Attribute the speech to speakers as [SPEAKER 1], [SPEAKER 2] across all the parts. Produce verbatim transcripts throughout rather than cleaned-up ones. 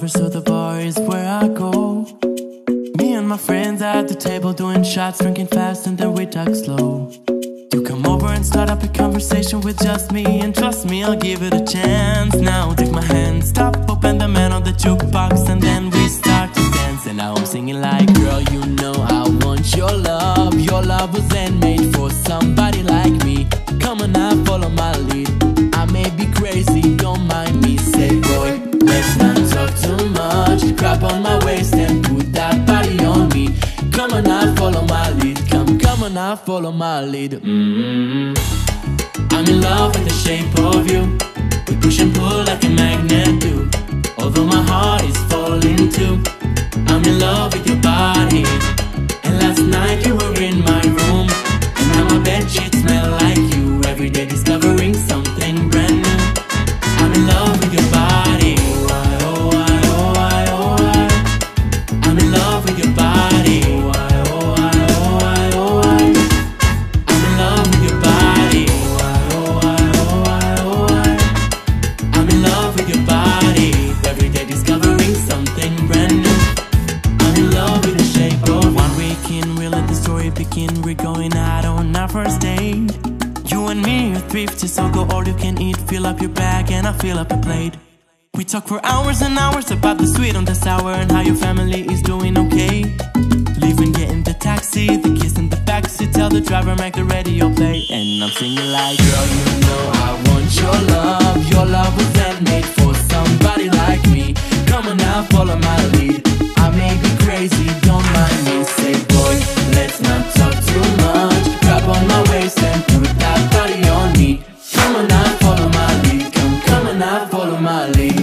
[SPEAKER 1] lover, so the bar is where I go. Me and my friends at the table doing shots, drinking fast, and then we talk slow. You come over and start up a conversation with just me, and trust me, I'll give it a chance. Now take my hand, stop, open the man on the jukebox, and then we start to dance. And now I'm singing like, girl, you know I want your love. Your love was handmade for somebody like me. Come on now, follow my lead. I may be crazy, don't mind me. Say, boy, let's not talk too much. Grab on my waist and put that body on me. Come on now, follow my lead. Come, come on now, follow my lead. Mm-hmm. I'm in love with the shape of you. We push and pull like a magnet do. Although my heart is falling too, I'm in love with your body. And last night you were in my room, and now my bedsheets smell like you. Every day discovering something brand new. I'm in love with your body. Oh, I, oh, I, oh, I, oh, I. I'm in love with your body. Oh, I, oh, I, oh, I, oh, I. I'm in love with your body. Oh, I, oh, I, oh, I, oh, I. I'm in love with your body. Every day discovering something brand new. I'm in love with the shape of one week in, we let the story begin. We're going out on our first date. You and me are thrifty, so go all you can eat. Fill up your bag and I fill up your plate. We talk for hours and hours about the sweet and the sour, and how your family is doing okay. Leaving, getting the taxi, the kiss in the backseat. Tell the driver, make the radio play. And I'm singing like, girl, you know I want your love. Your love was handmade for somebody like me. Come on now, follow my lead. I may be crazy, don't mind me. Say, boy, let's not talk too much. Grab on my waist and put that body on me. Come on now, follow my lead. Come, come on now, follow my lead.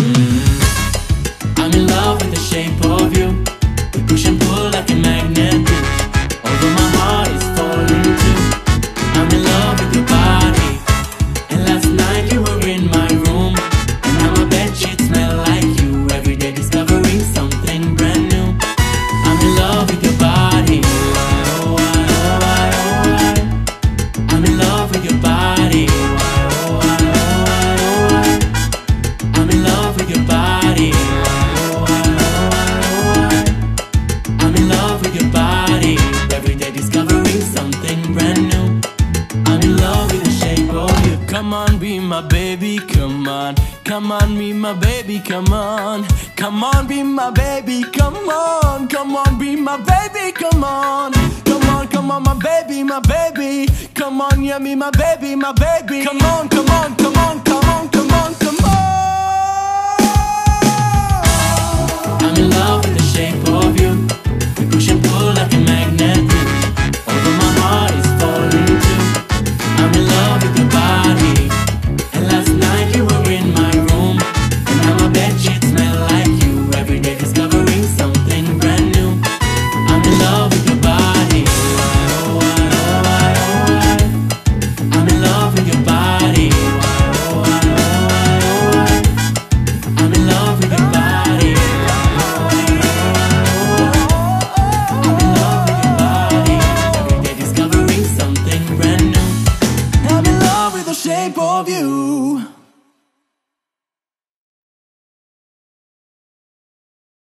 [SPEAKER 1] Mm-hmm. I'm in love with the shape of you. We push and pull like a magnet do. Although my heart is falling too, I'm in love with your body. And last night you were in my room, and now my bedsheets smell like you. Every day discovering something brand new. I'm in love with your body. Oh, I, oh, I, oh, I. I'm in love with your body. Oh, I, oh, I, oh, I. I'm in love with your body. Oh, I, oh, I, oh, I. I'm in love with your body. Every day discovering something brand new. I'm in love with the shape of you. Come on, be my baby, come on. Come on, be my baby, come on. Come on, be my baby, come on. Come on, be my baby, come on. Come on, come on, my baby, my baby. Come on, yeah, me, my baby, my baby. Come on, come on, come on, come on, come on, come on. I'm in love